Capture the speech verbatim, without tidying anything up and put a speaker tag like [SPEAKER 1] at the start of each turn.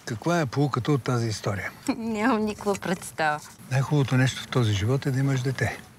[SPEAKER 1] Каква е поуката от тази история?
[SPEAKER 2] Нямам никаква представа.
[SPEAKER 1] Най-хубавото нещо в този живот е да имаш дете.